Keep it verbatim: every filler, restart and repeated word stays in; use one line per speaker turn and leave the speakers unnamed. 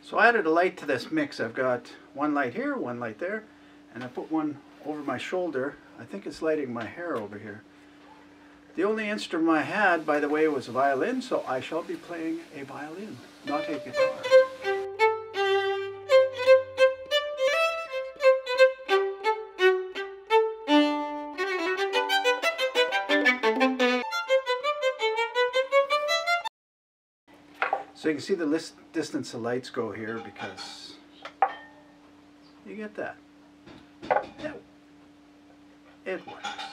So I added a light to this mix. I've got one light here, one light there, and I put one over my shoulder. I think it's lighting my hair over here. The only instrument I had, by the way, was a violin, so I shall be playing a violin, not a guitar. So you can see the list distance the lights go here, because you get that. Yeah, it works.